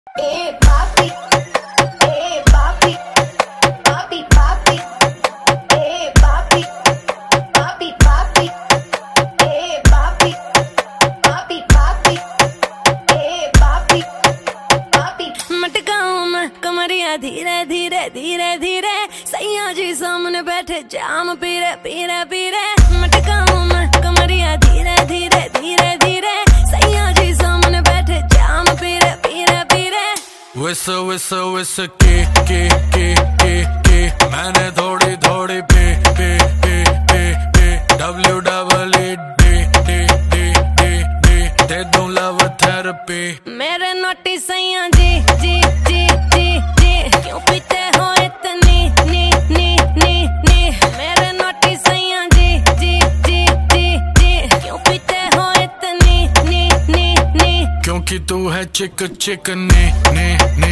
ए पापी, ए पापी, पापी पापी, ए पापी, पापी पापी, ए पापी, पापी पापी, ए पापी, पापी। मटकाऊं मैं कमरिया धीरे धीरे धीरे धीरे, सैया जी सामने बैठे जाम पीरे पीरे पीरे। मटकाऊं मैं कमरिया धीरे धीरे धीरे धीरे, सैया जी सामने बैठे जाम पीरे पीरे पीरे। विस विस विस की मैंने थोड़ी थोड़ी P P P P P WEED दे दूं लव थेरेपी। मेरे नोटी सैया जी जी जी जी जी, क्यों पीते हो इतनी नी नी नी नी। मेरे नोटी सैया जी जी जी जी जी, क्यों पीते हो इतनी नी नी नी। क्योंकि तू है चिक चिक नी नी नी।